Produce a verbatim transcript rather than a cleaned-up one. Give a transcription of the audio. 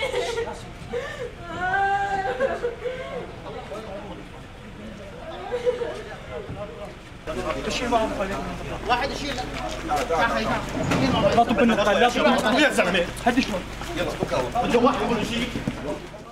تشيل معهم خليك واحد يشيل لا طب النقال لا طب يا زلمه هدي شوي يلا توكل على الله. بده واحد يقول شيء